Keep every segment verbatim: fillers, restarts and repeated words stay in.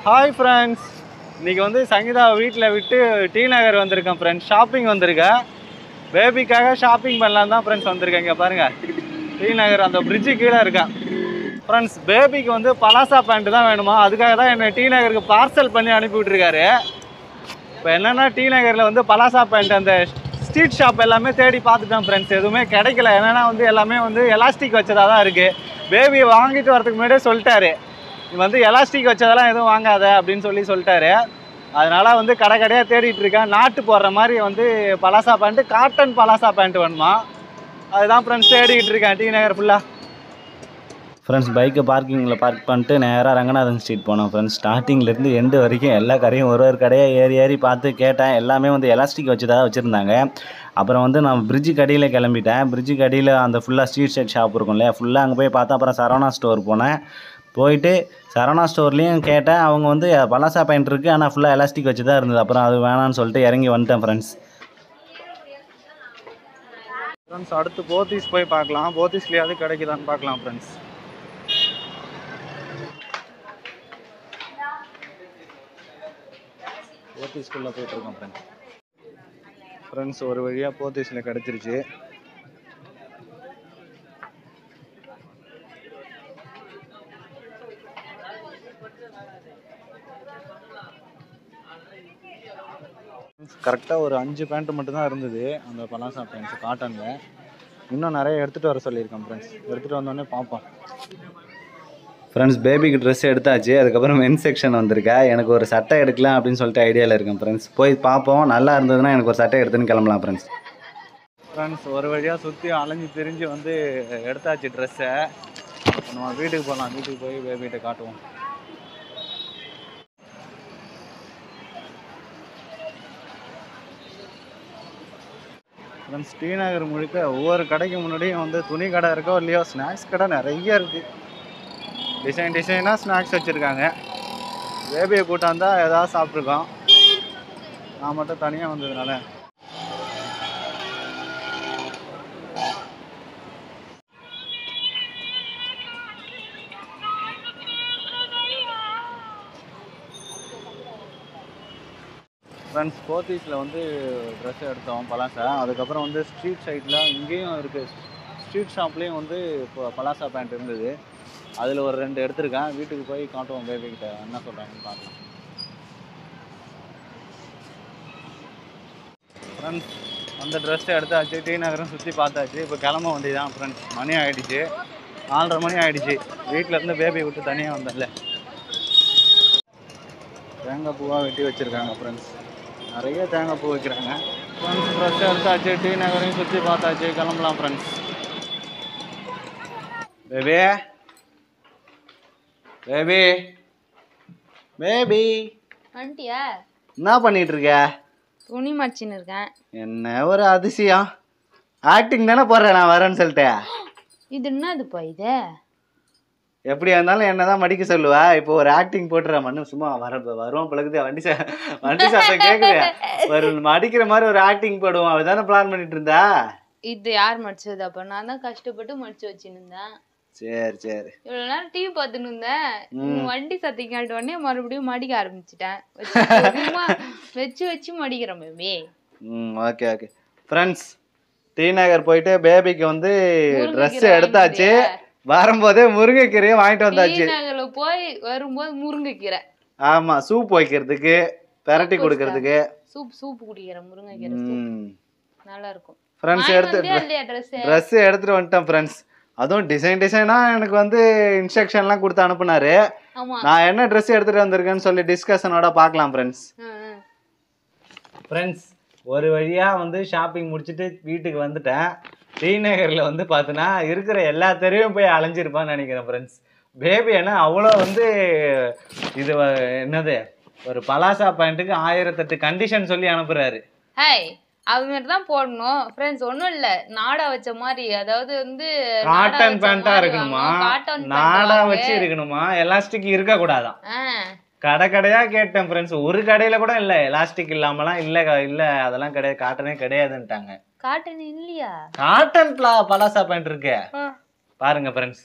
Hi friends, இன்றைக்கி வந்து சங்கீதா வீட்டில் விட்டு டி நகர் வந்திருக்கேன் ஃப்ரெண்ட்ஸ். ஷாப்பிங் வந்திருக்கேன், பேபிக்காக ஷாப்பிங் பண்ணலாம் தான் ஃப்ரெண்ட்ஸ் வந்திருக்கேன். இங்கே பாருங்கள், டி நகர் அந்த பிரிட்ஜு கீழே இருக்கேன் ஃப்ரெண்ட்ஸ். பேபிக்கு வந்து பலாசா பேண்ட்டு தான் வேணுமா, அதுக்காக தான் என்னை டி நகருக்கு பார்சல் பண்ணி அனுப்பி விட்ருக்காரு. இப்போ என்னென்னா டி நகரில் வந்து பலாசா பேண்ட் அந்த ஸ்ட்ரீட் ஷாப் எல்லாமே தேடி பார்த்துட்டேன் ஃப்ரெண்ட்ஸ், எதுவுமே கிடைக்கல. என்னென்னா வந்து எல்லாமே வந்து எலாஸ்டிக் வச்சதாக தான் இருக்குது. பேபியை வாங்கிட்டு வரதுக்கு முன்னாடியே சொல்லிட்டாரு, வந்து எலாஸ்டிக் வச்சதெல்லாம் எதுவும் வாங்காத அப்படின்னு சொல்லி சொல்லிட்டாரு. அதனால் வந்து கடை கடையாக தேடிட்டு இருக்கேன். நாட்டு போடுற மாதிரி வந்து palazzo pant, cotton palazzo pant வேணுமா, அதுதான் ஃப்ரெண்ட்ஸ் தேடிக்கிட்டு இருக்கேன் டி நகர் ஃபுல்லாக. ஃப்ரெண்ட்ஸ், பைக்கை பார்க்கிங்கில் பார்க் பண்ணிட்டு நேராக ரங்கநாதன் ஸ்ட்ரீட் போனோம் ஃப்ரெண்ட்ஸ். ஸ்டார்டிங்லேருந்து எண்டு வரைக்கும் எல்லா கடையும் ஒரு ஒரு கடையாக ஏறி ஏறி பார்த்து கேட்டேன். எல்லாமே வந்து எலாஸ்டிக் வச்சு தான் வச்சுருந்தாங்க. அப்புறம் வந்து நான் பிரிட்ஜு கடியில் கிளம்பிட்டேன். பிரிட்ஜு கடியில் அந்த ஃபுல்லாக ஸ்ட்ரீட் சைட் ஷாப் இருக்கும் இல்லையா, ஃபுல்லாக அங்கே போய் பார்த்தேன். அப்புறம் சரவணா ஸ்டோர் போனேன். போயிட்டு சரவணா ஸ்டோர்லேயும் கேட்டேன். அவங்க வந்து பலாசா பேண்ட் இருக்குது, ஆனால் ஃபுல்லாக எலாஸ்டிக் வச்சு தான் இருந்தது. அப்புறம் அது வேணான்னு சொல்லிட்டு இறங்கி வந்துட்டேன் ஃப்ரெண்ட்ஸ். ஃப்ரெண்ட்ஸ் அடுத்து போத்தீஸ் போய் பார்க்கலாம், போத்தீஸ்லேயாவது கிடைக்குதான்னு பார்க்கலாம் ஃப்ரெண்ட்ஸ். போத்தீஸ்குள்ளே போயிட்டுருக்கோம் ஃப்ரெண்ட்ஸ். ஃப்ரெண்ட்ஸ் ஒரு வழியாக போத்தீஸில் கிடச்சிருச்சு. கரெக்டாக ஒரு அஞ்சு பேண்ட்டு மட்டும்தான் இருந்தது அந்த பலாசா பேண்ட்ஸ் காட்டனில். இன்னும் நிறைய எடுத்துகிட்டு வர சொல்லியிருக்கேன் ஃப்ரெண்ட்ஸ். எடுத்துகிட்டு வந்தோடனே பார்ப்போம். ஃப்ரெண்ட்ஸ், பேபிக்கு ட்ரெஸ் எடுத்தாச்சு. அதுக்கப்புறம் மென்ஸ் செக்ஷன் வந்திருக்கா. எனக்கு ஒரு சட்டை எடுக்கலாம் அப்படின்னு சொல்லிட்டு ஐடியாவில் இருக்கேன் ஃப்ரெண்ட்ஸ். போய் பார்ப்போம், நல்லா இருந்ததுன்னா எனக்கு ஒரு சட்டை எடுத்துன்னு கிளம்பலாம் ஃப்ரெண்ட்ஸ். ஃப்ரெண்ட்ஸ் ஒரு வழியாக சுற்றி அலைஞ்சு திரிஞ்சு வந்து எடுத்தாச்சு ட்ரெஸ்ஸை. நம்ம வீட்டுக்கு போகலாம், வீட்டுக்கு போய் பேபிகிட்ட காட்டுவோம். ஃப்ரெண்ட்ஸ் டி நகர் முழுக்க ஒவ்வொரு கடைக்கு முன்னாடியும் வந்து துணி கடை இருக்கோ இல்லையோ, ஸ்நாக்ஸ் கடை நிறைய இருக்குது. டிசைன் டிசைனாக ஸ்நாக்ஸ் வச்சுருக்காங்க. பேபியை கூட்டாந்தா ஏதாவது சாப்பிட்ருக்கோம், நான் மட்டும் தனியாக வந்ததுனால. ஃப்ரெண்ட்ஸ் போத்தீஸில் வந்து ட்ரெஸ் எடுத்தோம் பலாசா. அதுக்கப்புறம் வந்து ஸ்ட்ரீட் சைடில் இங்கேயும் இருக்குது, ஸ்ட்ரீட் ஷாப்லேயும் வந்து இப்போ பலாசா பேண்ட் இருந்தது. அதில் ஒரு ரெண்டு எடுத்திருக்கேன். வீட்டுக்கு போய் காட்டுவோம் பேபிக்கிட்ட, என்ன சொல்கிறாங்கன்னு பார்க்கலாம். ஃப்ரெண்ட்ஸ் அந்த ட்ரெஸ்ஸை எடுத்தாச்சு, டி நகரம் சுற்றி பார்த்தாச்சு. இப்போ கிளம்ப வண்டி தான் ஃப்ரெண்ட்ஸ். மணி ஆகிடுச்சு, நாலரை மணி ஆகிடுச்சு. வீட்டிலேருந்து பேபி விட்டு தனியாக வந்தேன்ல. தேங்காய் பூவாக வெட்டி வச்சுருக்காங்க ஃப்ரெண்ட்ஸ், நிறைய தேங்காய் பூ வைக்கிறாங்க. ஃப்ரெண்ட்ஸ் ட்ரெஸ் எடுத்தாச்சு, டி நகரையும் சுற்றி பார்த்தாச்சு, கிளம்பலாம் ஃப்ரெண்ட்ஸ். பேபி பேபி பேபி ஆண்டியா என்ன பண்ணிட்டு இருக்க? துணி மடிச்சுன்னு இருக்கேன். என்ன ஒரு அதிசயம், ஆக்டிங் தானே போடுறேன் நான் வரேன்னு சொல்லிட்டு. இது என்னதுப்பா இது? எப்படியா இருந்தாலும் என்ன தான் மடிக்க சொல்லுவா, இப்போ ஒரு ஆக்டிங் போட்டுறேன். மண்ணு சும்மா வர வருவோம் பழகுது, வண்டி சா வண்டி சாத்தம் கேட்குது, ஒரு மடிக்கிற மாதிரி ஒரு ஆக்டிங் போடுவோம். அவதானே பிளான் பண்ணிட்டு இருந்தா. இது யார் மடிச்சது? அப்ப நான் தான் கஷ்டப்பட்டு மடிச்சு வச்சுன்னு இருந்தேன். சரி சரி, இவ்வளவு நேரம் டிவி பார்த்துன்னு இருந்தேன். வண்டி சத்தி கேட்ட உடனே மறுபடியும் மடிக்க ஆரம்பிச்சுட்டேன். வச்சு வச்சு மடிக்கிறேன் பேபி. ம் okay okay. Friends T Nagar போயிட்டு பேபிக்கு வந்து ட்ரெஸ் எடுத்தாச்சு. வரும்போதே முருங்கைக்கீரையை வாங்கிட்டு வந்தாச்சு. நகர்ல போய் வரும்போது முருங்கைக்கீரை, ஆமா சூப் வைக்கிறதுக்கு, பெரட்டி கொடுக்கறதுக்கு. சூப் சூப் குடிக்கிறேன், முருங்கைக்கீரை நல்லா இருக்கும். ஃப்ரெண்ட்ஸ் எடுத்து ட்ரெஸ் எடுத்துட்டு வந்துட்டேன் ஃப்ரெண்ட்ஸ். அதுவும் டிசைன் டிசைனா எனக்கு வந்து இன்ஸ்ட்ரக்ஷன்லாம் கொடுத்து அனுப்புனாரு. நான் என்ன ட்ரெஸ் எடுத்துட்டு வந்திருக்கேன்னு சொல்லி டிஸ்கஷனோட பார்க்கலாம் ஃப்ரெண்ட்ஸ். ஃப்ரெண்ட்ஸ் ஒரு வழியாக வந்து ஷாப்பிங் முடிச்சுட்டு வீட்டுக்கு வந்துட்டேன். டி நகரில் வந்து பார்த்தோன்னா இருக்கிற எல்லா தெருவையும் போய் அலைஞ்சிருப்பான்னு நினைக்கிறேன் ஃப்ரெண்ட்ஸ். பேபி ஏன்னா அவ்வளோ வந்து இது என்னது ஒரு பலாசா பேண்ட்டுக்கு ஆயிரத்தெட்டு கண்டிஷன் சொல்லி அனுப்புகிறாரு. ஹாய், அது மாதிரி தான் போடணும் ஃப்ரெண்ட்ஸ். ஒன்றும் இல்லை, நாடா வச்ச மாதிரி, அதாவது வந்து காட்டன் பேண்ட்டாக இருக்கணுமா, நாடா வச்சு இருக்கணுமா, எலாஸ்டிக் இருக்கக்கூடாதான். கடை கடையாக கேட்டேன் ஃப்ரெண்ட்ஸ், ஒரு கடையில் கூட இல்லை எலாஸ்டிக் இல்லாமலாம் இல்லை இல்லை அதெல்லாம் கிடையாது, காட்டனே கிடையாதுன்ட்டாங்க. காட்டன் இல்லையா? காட்டன் பலாசா பேண்ட் இருக்கு பாருங்க ஃப்ரெண்ட்ஸ்.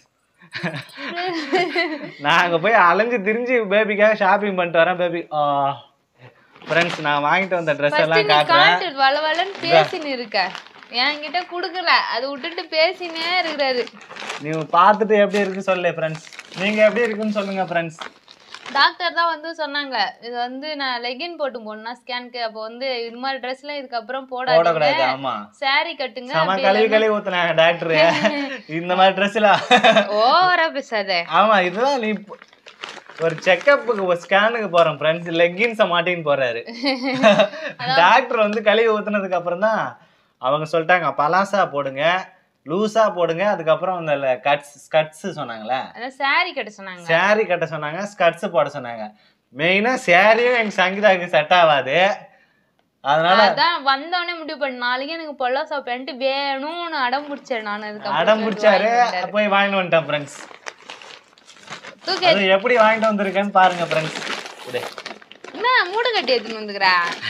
நான் அங்கே போய் அலைஞ்சு திரிஞ்சு பேபிக்காக ஷாப்பிங் பண்ணிட்டு வரேன். பேபி ஃப்ரெண்ட்ஸ் நான் வாங்கிட்டு வந்த ட்ரெஸ் எல்லாம் காட்டுறேன். வளவலன்னு பேசின்னு இருக்க என்கிட்ட குடுக்கல, அது விட்டுட்டு பேசினே இருக்கிறாரு. நீ பார்த்துட்டு எப்படி இருக்கு சொல்லு ஃப்ரெண்ட்ஸ். நீங்க எப்படி இருக்குன்னு சொல்லுங்க ஃப்ரெண்ட்ஸ். டாக்டர் தான் வந்து சொன்னாங்க இது வந்து நான் லெகின் போட்டு போடணும்னா ஸ்கேனுக்கு, அப்போ வந்து இது மாதிரி ட்ரெஸ்லாம் இதுக்கப்புறம் போடாதீங்க, ஆமா சாரி கட்டுங்க. சம கழுவி கழுவி ஊத்துனாங்க டாக்டர் இந்த மாதிரி ட்ரெஸ்லாம். ஓவரா பேசாத. ஆமா இதுதான் நீ ஒரு செக்கப்புக்கு ஒரு ஸ்கேனுக்கு போறோம் ஃப்ரெண்ட்ஸ், லெகின்ஸை மாட்டின்னு போறாரு டாக்டர் வந்து கழுவி ஊத்துனதுக்கு அப்புறம் தான் அவங்க சொல்லிட்டாங்க பலாசா போடுங்க, லூஸா போடுங்க, அதுக்கப்புறம் அந்த கட்ஸ் ஸ்கர்ட்ஸ் சொன்னாங்களே சாரி கட்ட சொன்னாங்க, சாரி கட்ட சொன்னாங்க, ஸ்கர்ட்ஸ் போட சொன்னாங்க. மெயினா சாரியும் எங்க சங்கீதாவுக்கு செட் ஆகாது, அதனால அதான் வந்தோடனே முடிவு பண்ண நாளைக்கு எனக்கு பலாசா பேண்ட் வேணும்னு அடம் பிடிச்சேன். நான் அதுக்கு அடம் பிடிச்சாரு, போய் வாங்கிட்டு வந்துட்டேன் ஃப்ரெண்ட்ஸ். அது எப்படி வாங்கிட்டு வந்திருக்கேன்னு பாருங்க ஃப்ரெண்ட்ஸ். என்ன மூட்டை கட்டி எடுத்துன்னு வந்துக்கிறா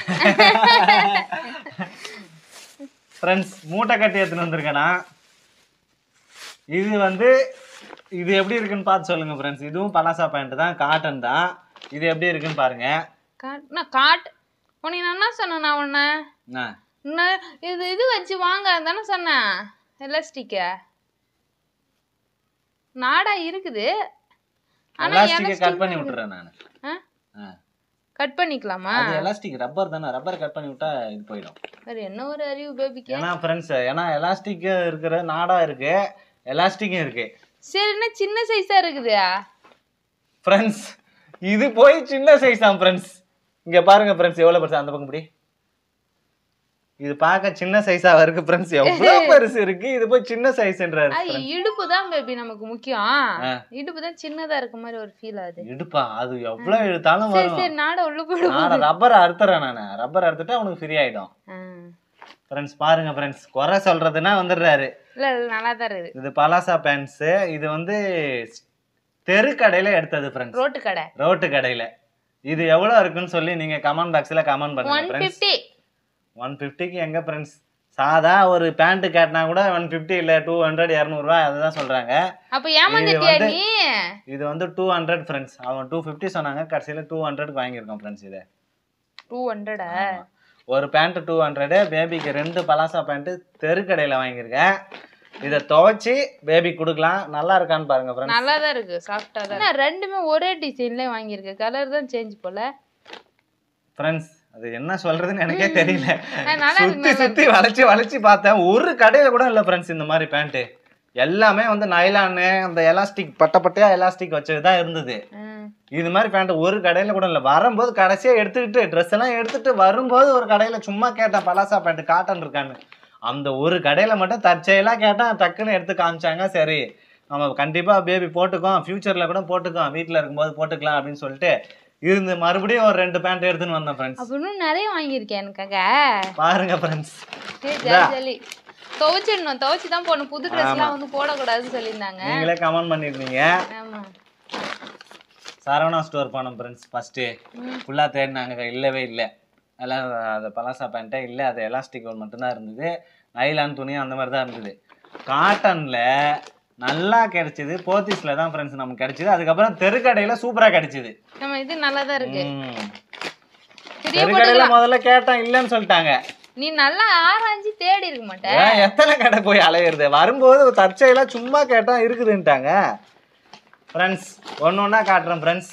ஃப்ரெண்ட்ஸ், மூட்டை கட்டி எடுத்துன்னு வந்திருக்கேனா. இது வந்து இது எப்படி இருக்குன்னு பார்த்து சொல்லுங்க ஃப்ரெண்ட்ஸ். இதுவும் பலாசா பேண்ட் தான், காட்டன் தான். இது எப்படி இருக்குன்னு பாருங்க. காட் உனக்கு நான் என்ன சொன்னேன், நான் உன்ன இது இது வச்சு வாங்க தானே சொன்னேன். எலாஸ்டிக்க நாடா இருக்குது, எலாஸ்டிக் கட் பண்ணி விட்டுறேன் நான். கட் பண்ணிக்கலாமா? அது எலாஸ்டிக் ரப்பர் தானே, ரப்பர் கட் பண்ணி விட்டா இது போயிடும். வேற என்ன ஒரு அறிவு பேபிக்கு. ஏன்னா ஃப்ரெண்ட்ஸ், ஏன்னா எலாஸ்டிக் இருக்கிற நாடா இருக்கு, எலாஸ்டிக்கும் இருக்கு. சரி என்ன சின்ன சைஸா இருக்குதா ஃப்ரெண்ட்ஸ்? இது போய் சின்ன சைஸ் தான் ஃப்ரெண்ட்ஸ். இங்க பாருங்க ஃப்ரெண்ட்ஸ் எவ்வளவு பெருசா, அந்த பக்கம் முடி. இது பார்க்க சின்ன சைஸா இருக்கு ஃப்ரெண்ட்ஸ், எவ்வளவு பெருசு இருக்கு. இது போய் சின்ன சைஸ்ன்றாரு. இடுப்பு தான் பேபி நமக்கு முக்கியம், இடுப்பு தான் சின்னதா இருக்க மாதிரி ஒரு ஃபீல் ஆகுது. இடுப்பா அது எவ்வளவு இழுத்தாலும் வரும். சரி நாட உள்ள போடு. நான் ரப்பர் அறுத்துறேன், நானு ரப்பர் அறுத்துட்டா உனக்கு ஃப்ரீ ஆயிடும். ஃப்ரெண்ட்ஸ் பாருங்க ஃப்ரெண்ட்ஸ், குறை சொல்றதுன்னா வந்துடுறாரு. இல்ல நல்லா தான் இருக்கு. இது பலாசா பேண்ட்ஸ், இது வந்து தெரு கடையில எடுத்தது ஃப்ரெண்ட்ஸ், ரோட்டு கடை ரோட்டு கடையில. இது எவ்வளவு இருக்குன்னு சொல்லி நீங்க கமெண்ட் பாக்ஸ்ல கமெண்ட் பண்ணுங்க ஃப்ரெண்ட்ஸ். ஒன் ஃபிஃப்டிக்கு எங்க ஃப்ரெண்ட்ஸ், சாதா ஒரு பேண்ட் கேட்டினா கூட ஒன் ஃபிஃப்டி இல்ல டூ ஹண்ட்ரட் இரநூறுவா அதுதான் சொல்றாங்க. அப்ப ஏமாந்துட்டியா நீ? இது வந்து டூ ஹண்ட்ரட் ஃப்ரெண்ட்ஸ், அவன் டூ ஃபிஃப்டி சொன்னாங்க, கடைசியில டூ ஹண்ட்ரட்க்கு வாங்கியிருக்கோம் ஃப்ரெண்ட்ஸ். இது டூ ஹண்ட்ரடா? ஒரு பேண்ட் டூ ஹண்ட்ரடு, பேபிக்கு ரெண்டு பலாசா பேண்ட் தெரு கடையில வாங்கியிருக்கேன். இதை துவைச்சி பேபி கொடுக்கலாம். நல்லா இருக்கான்னு பாருங்க ஃப்ரெண்ட்ஸ். நல்லா தான் இருக்கு, சாஃப்டா தான். நான் ரெண்டுமே ஒரே டிசைன்ல வாங்கியிருக்கேன், கலர் தான் சேஞ்ச் போல ஃப்ரெண்ட்ஸ். அது என்ன சொல்றதுன்னு எனக்கே தெரியல, சுத்தி சுத்தி வளைச்சு வளைச்சு பார்த்தேன், ஒரு கடையில கூட இல்ல ஃப்ரெண்ட்ஸ் இந்த மாதிரி பேண்ட். எல்லாமே வந்து நைலானு அந்த எலாஸ்டிக் பட்ட பட்டையா எலாஸ்டிக் வச்சதுதான் இருந்தது. இது மாதிரி பேண்ட் ஒரு கடையில கூட இல்ல. வரும்போது கடைசியா எடுத்துக்கிட்டு ட்ரெஸ் எல்லாம் எடுத்துட்டு வரும்போது ஒரு கடையில சும்மா கேட்டேன் பலாசா பேண்ட் காட்டன் இருக்கான்னு. அந்த ஒரு கடையில மட்டும் தற்செயலா கேட்டேன், டக்குன்னு எடுத்து காமிச்சாங்க. சரி நம்ம கண்டிப்பா பேபி போட்டுக்கோம், ஃபியூச்சர்ல கூட போட்டுக்கோம், வீட்டுல இருக்கும்போது போட்டுக்கலாம் அப்படின்னு சொல்லிட்டு இருந்து மறுபடியும் ஒரு ரெண்டு பேண்ட் எடுத்துன்னு வந்தேன் ஃப்ரெண்ட்ஸ். அப்ப இன்னும் நிறைய வாங்கியிருக்கேன் எனக்காக பாருங்க ஃப்ரெண்ட்ஸ். துவைச்சிடணும், துவைச்சு தான் போடணும், புது ட்ரெஸ் எல்லாம் வந்து போடக்கூடாதுன்னு சொல்லியிருந்தாங்க. நீங்களே கமெண்ட் பண்ணிருந்தீங்க. சரவணா ஸ்டோர் போனோம் ஃப்ரெண்ட்ஸ். ஃபர்ஸ்ட் ஃபுல்லா தேடினாங்க, இல்லவே இல்லை. அதெல்லாம் அது பலாசா பேண்ட்டே இல்லை, அது எலாஸ்டிக் ஒன்று மட்டும்தான் இருந்தது. நைலான் துணி அந்த மாதிரி தான் இருந்தது. காட்டன்ல நல்லா கிடைச்சது, போத்தீஸ்ல தான் ஃப்ரெண்ட்ஸ் நமக்கு கிடைச்சது. அதுக்கப்புறம் தெருக்கடையில சூப்பரா கிடைச்சது. நம்ம இது நல்லா தான் இருக்கு. தெருக்கடையில முதல்ல கேட்டேன், இல்லன்னு சொல்லிட்டாங்க. நீ நல்லா ஆராய்ச்சி தேடி இருக்க மாட்டே, எத்தனை கடை போய் அலையிறது. வரும்போது தற்செயலா சும்மா கேட்டா இருக்குதுன்ட்டாங்க ஃப்ரெண்ட்ஸ். ஒன்னு ஒன்னா காட்டுறேன் ஃப்ரெண்ட்ஸ்.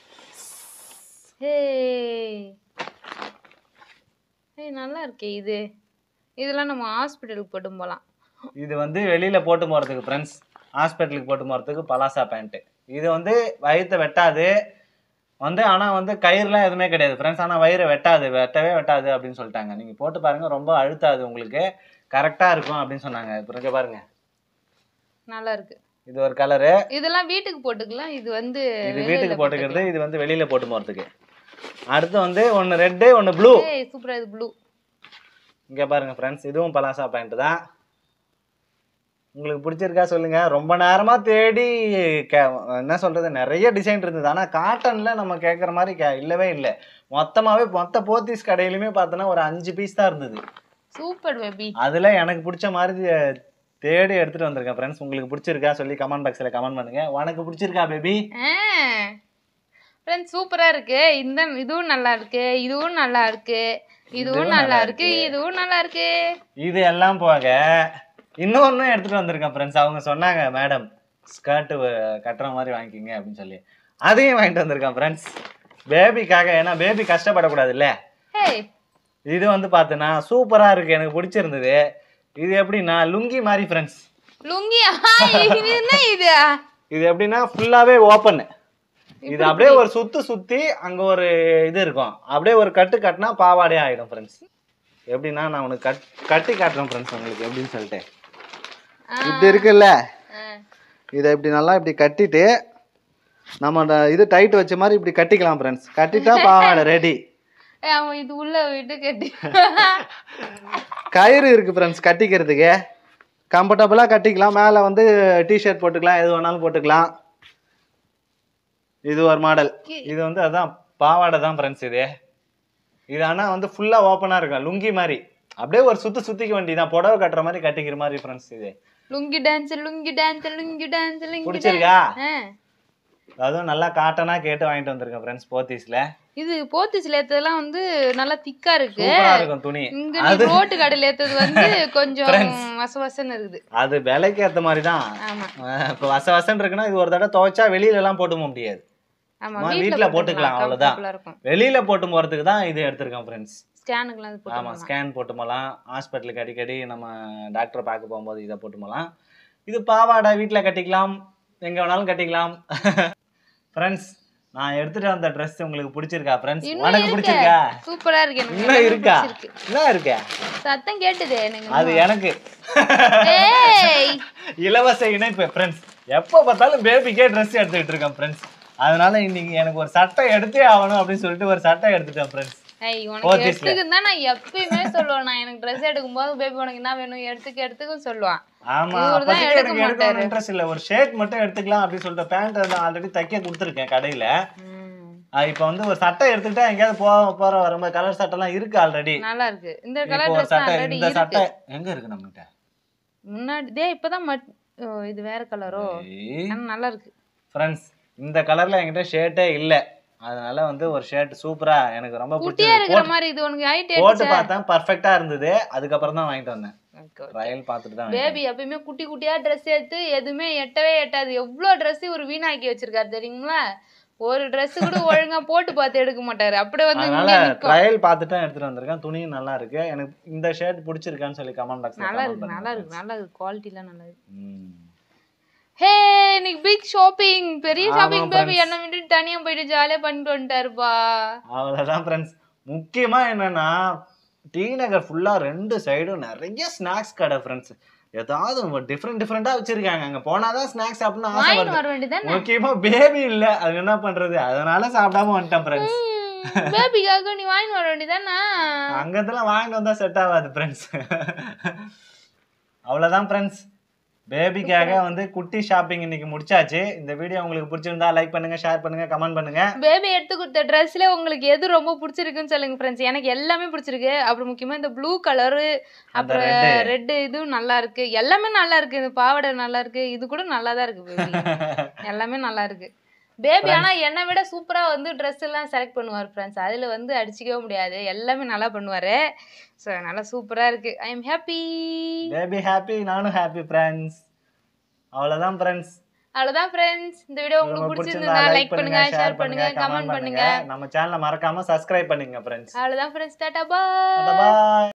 ஏய் நல்லா இருக்கே இது. இதெல்லாம் நம்ம ஹாஸ்பிட்டலுக்கு போட்டு போகலாம். இது வந்து வெளியில போட்டு போறதுக்கு ஃப்ரெண்ட்ஸ், ஹாஸ்பிட்டலுக்கு போட்டு போறதுக்கு பலாசா பேண்ட். இது வந்து வயிற்றை வெட்டாது வந்து, ஆனா வந்து கயிறுலாம் எதுவுமே கிடையாது ஃப்ரெண்ட்ஸ். ஆனா வயிறை வெட்டாது, வெட்டவே வெட்டாது அப்படின்னு சொல்லிட்டாங்க. நீங்க போட்டு பாருங்க, ரொம்ப அழுத்தாது, உங்களுக்கு கரெக்டா இருக்கும் அப்படின்னு சொன்னாங்க. இப்போ பாருங்க நல்லா இருக்கு. இது ஒரு கலரு. இதெல்லாம் வீட்டுக்கு போட்டுக்கலாம். இது வந்து இது வீட்டுக்கு போட்டுக்கிறது, இது வந்து வெளியில போட்டு போறதுக்கு. அடுத்து வந்து ஒன்னு ரெட் ஒன்னு ப்ளூ. ஏய் சூப்பரா இது ப்ளூ. இங்க பாருங்க ஃப்ரெண்ட்ஸ், இதுவும் பலாசா பேண்ட் தான். உங்களுக்கு பிடிச்சிருக்கா சொல்லுங்க. ரொம்ப நேரமா தேடி என்ன சொல்றது, நிறைய டிசைன் இருந்தது. ஆனா காட்டன்ல நம்ம கேட்குற மாதிரி இல்லவே இல்லை. மொத்தமாவே மொத்த போத்தீஸ் கடையிலுமே பார்த்தோன்னா ஒரு அஞ்சு பீஸ் தான் இருந்தது. Super baby. அதுல எனக்கு பிடிச்ச மாதிரி தேடி எடுத்துட்டு வந்திருக்கேன் ஃப்ரெண்ட்ஸ். உங்களுக்கு பிடிச்சிருக்கா சொல்லி கமெண்ட் பாக்ஸ்ல கமெண்ட் பண்ணுங்க. உனக்கு பிடிச்சிருக்கா பேபி? ஃப்ரெண்ட்ஸ் சூப்பரா இருக்கு. இந்த இதுவும் நல்லா இருக்கு, இதுவும் நல்லா இருக்கு, இதுவும் நல்லா இருக்கு, இதுவும் நல்லா இருக்கு. இது எல்லாம் போக இன்னொன்னும் எடுத்துட்டு வந்திருக்கேன் ஃப்ரெண்ட்ஸ். அவங்க சொன்னாங்க மேடம் ஸ்கர்ட் கட்டுற மாதிரி வாங்கிக்கிங்க அப்படின்னு சொல்லி, அதையும் வாங்கிட்டு வந்திருக்கேன் ஃப்ரெண்ட்ஸ் பேபிக்காக. ஏன்னா பேபி கஷ்டப்படக்கூடாது இல்ல. இது வந்து பாத்தீங்கன்னா சூப்பரா இருக்கு, எனக்கு பிடிச்சிருந்தது. இது எப்படின்னா லுங்கி மாதிரி ஃப்ரெண்ட்ஸ். லுங்கி இது என்ன இது? இது எப்படின்னா ஃபுல்லாவே ஓப்பன். இது அப்படியே ஒரு சுத்து சுத்தி அங்க ஒரு இது இருக்கும், அப்படியே ஒரு கட்டு கட்டினா பாவாடே ஆயிடும் ஃப்ரெண்ட்ஸ். எப்படின்னா நான் உனக்கு கட் கட்டி காட்டுறேன் ஃப்ரெண்ட்ஸ் உங்களுக்கு எப்படின்னு சொல்லிட்டு. இப்படி இருக்குல்ல, இதை இப்படி நல்லா இப்படி கட்டிட்டு நம்ம இது டைட் வச்ச மாதிரி இப்படி கட்டிக்கலாம் ஃப்ரெண்ட்ஸ். கட்டிட்டா பாவாடை ரெடி. இது உள்ள விட்டு கட்டி கயிறு இருக்கு ஃப்ரெண்ட்ஸ் கட்டிக்கிறதுக்கு, கம்ஃபர்டபுளா கட்டிக்கலாம். மேல வந்து டிஷர்ட் போட்டுக்கலாம், எது வேணாலும் போட்டுக்கலாம். இது ஒரு மாடல். இது வந்து அதான் பாவாடை தான் ஃப்ரெண்ட்ஸ். இது இது ஆனால் வந்து ஃபுல்லா ஓப்பனா இருக்கும், லுங்கி மாதிரி. அப்படியே ஒரு சுத்து சுத்திக்க வேண்டியதான், புடவை கட்டுற மாதிரி கட்டிக்கிற மாதிரி ஃப்ரெண்ட்ஸ். இது lungi dance lungi dance lungi dance lungi. பிடிச்சிருக்கா? அதுவும் நல்லா காட்டனா கேட்டு வாங்கிட்டு வந்திருக்கேன் ஃப்ரெண்ட்ஸ் போத்தீஸ்ல. இது போத்தீஸ்ல ஏத்ததெல்லாம் வந்து நல்லா திக்கா இருக்கு, சூப்பரா இருக்கும் துணி. இங்க நீ ரோட்டு கடையில ஏத்தது வந்து கொஞ்சம் வசவசன்னு இருக்குது. அது விலைக்கு ஏத்த மாதிரி தான். ஆமா, இப்போ வசவசன்னு இருக்குன்னா இது ஒரு தடவை துவைச்சா வெளியில எல்லாம் போட்டு போக முடியாது. ஆமா, வீட்ல போட்டுக்கலாம் அவ்வளவுதான். வெளியில போட்டு போறதுக்கு தான் இது எடுத்திருக்கேன் ஃப்ரெண்ட்ஸ். ஸ்கேனுக்குலாம் போட்டு. ஆமா, ஸ்கேன் போட்டு போலாம். ஹாஸ்பிட்டலுக்கு அடிக்கடி நம்ம டாக்டர் பார்க்க போகும்போது இதை போட்டு போலாம். இது பாவாடை வீட்ல கட்டிக்கலாம், எங்க வேணாலும் கட்டிக்கலாம் ஃப்ரெண்ட்ஸ். நான் எடுத்துட்டு வந்த ட்ரெஸ் உங்களுக்கு பிடிச்சிருக்கா ஃப்ரெண்ட்ஸ்? உனக்கு பிடிச்சிருக்கா? சூப்பரா இருக்கு. எனக்கு இன்னும் இருக்கா? என்ன இருக்கா? சத்தம் கேட்டதே எனக்கு. அது எனக்கு இலவச இணைப்பு ஃப்ரெண்ட்ஸ். எப்போ பார்த்தாலும் பேபிக்கே ட்ரெஸ் எடுத்துக்கிட்டு இருக்கேன் ஃப்ரெண்ட்ஸ். அதனால இன்னைக்கு எனக்கு ஒரு சட்டை எடுத்தே ஆகணும் அப்படின்னு சொல்லிட்டு ஒரு சட்டை எடுத்துட்டேன் ஃப்ரெண்ட்ஸ். உனக்கு எடுத்துக்குன்னு தான் நான் எப்பயுமே சொல்லுவேன். நான் எனக்கு ட்ரெஸ் எடுக்கும் போது பேபி உனக்கு என்ன வேணும் எடுத்துக்க எடுத்துக்கும் சொல்லுவான். ஆமா, அப்போதைக்கு எனக்கு எடுக்கணும் இன்ட்ரெஸ்ட் இல்ல. ஒரு ஷர்ட் மட்டும் எடுத்துக்கலாம் அப்படின்னு சொல்லிட்டு பேண்ட் ஆல்ரெடி தைக்க கொடுத்துருக்கேன் கடையில. இப்ப வந்து ஒரு சட்டை எடுத்துக்கிட்டா எங்கேயாவது போ போற வரும்போது கலர் சட்டை எல்லாம் இருக்கு ஆல்ரெடி. நல்லா இருக்கு இந்த கலர் ட்ரெஸ் ஆல்ரெடி. இந்த சட்டை எங்க இருக்கு நம்ம கிட்ட? முன்னாடி டே இப்பதான் இது வேற கலரோ, நல்லா இருக்கு ஃப்ரெண்ட்ஸ். இந்த கலர்ல என்கிட்ட ஷர்ட்டே இல்ல, அதனால வந்து ஒரு ஷர்ட் சூப்பரா எனக்கு ரொம்ப குட்டியா இருக்கிற மாதிரி இது உனக்கு ஹைட் போட்டு பார்த்தேன், பெர்ஃபெக்ட்டா இருந்தது. அதுக்கு அப்புறம் தான் வாங்கிட்டு வந்தேன். ட்ரையல் பார்த்துட்டு தான். பேபி எப்பயுமே குட்டி குட்டியா Dress எடுத்து எதுவுமே எட்டவே எட்டாது. எவ்வளவு Dress ஒரு வீணாக்கி வச்சிருக்காரு தெரியுங்களா? ஒரு Dress கூட ஒழுங்கா போட்டு பார்த்து எடுக்க மாட்டாரு. அப்படியே வந்து அதனால ட்ரையல் பார்த்துட்டு எடுத்துட்டு வந்திருக்கேன். துணியும் நல்லா இருக்கு. எனக்கு இந்த ஷர்ட் பிடிச்சிருக்கான்னு சொல்லி கமெண்ட் பாக்ஸ்ல நல்லா இருக்கு. நல்லா இருக்கு. நல்லா இருக்கு. குவாலிட்டிலாம் நல்லா இருக்கு. ஹே, இன்னைக்கு பிக் ஷாப்பிங், பெரிய ஷாப்பிங். பேபி என்ன விட்டு தனியா போயிட்டு ஜாலியா பண்ணிட்டு வந்துட்டாருப்பா. அவ்வளவுதான் ஃப்ரெண்ட்ஸ். முக்கியமா என்னன்னா டி நகர் ஃபுல்லா ரெண்டு சைடும் நிறைய ஸ்நாக்ஸ் கடை ஃப்ரெண்ட்ஸ். ஏதாவது டிஃப்ரெண்ட் டிஃப்ரெண்டா வச்சிருக்காங்க. அங்க போனாதான் ஸ்நாக்ஸ் சாப்பிடணும் ஆசை வருது. முக்கியமா பேபி இல்ல, அது என்ன பண்றது, அதனால சாப்பிடாம வந்துட்டேன் ஃப்ரெண்ட்ஸ். பேபிக்காக நீ வாங்கி வர வேண்டியதானே? அங்கதெல்லாம் வாங்கிட்டு வந்தா செட் ஆகாது ஃப்ரெண்ட்ஸ். அவ்வளவுதான் ஃப்ரெண்ட்ஸ். பேபிக்காக வந்து குட்டி ஷாப்பிங் இன்னைக்கு முடிச்சாச்சு. இந்த வீடியோ உங்களுக்கு பிடிச்சிருந்தா லைக் பண்ணுங்க, ஷேர் பண்ணுங்க, கமெண்ட் பண்ணுங்க. பேபி எடுத்து கொடுத்த ட்ரெஸ்ல உங்களுக்கு எது ரொம்ப பிடிச்சிருக்குன்னு சொல்லுங்க ஃப்ரெண்ட்ஸ். எனக்கு எல்லாமே பிடிச்சிருக்கு. அப்புறம் முக்கியமா இந்த ப்ளூ கலரு, அப்புறம் ரெட் இதுவும் நல்லா இருக்கு. எல்லாமே நல்லா இருக்கு. இந்த பாவாடை நல்லா இருக்கு. இது கூட நல்லா தான் இருக்கு பேபி. எல்லாமே நல்லா இருக்கு பேபி. ஆனா என்னை விட சூப்பரா வந்து ட்ரெஸ் எல்லாம் செலக்ட் பண்ணுவார் ஃப்ரெண்ட்ஸ். அதுல வந்து அடிச்சுக்கவே முடியாது. எல்லாமே நல்லா பண்ணுவாரு. ஸோ நல்லா சூப்பரா இருக்கு. I am happy. Baby happy, நானும் ஹாப்பி ஃப்ரெண்ட்ஸ். அவ்வளவுதான் ஃப்ரெண்ட்ஸ். அவ்வளவுதான் ஃப்ரெண்ட்ஸ். இந்த வீடியோ உங்களுக்கு பிடிச்சிருந்தா லைக் பண்ணுங்க, ஷேர் பண்ணுங்க, கமெண்ட் பண்ணுங்க. நம்ம சேனலை மறக்காம சப்ஸ்கிரைப் பண்ணுங்க ஃப்ரெண்ட்ஸ். அவ்வளவுதான் ஃப்ரெண்ட்ஸ். டாடா பாய். பாய்.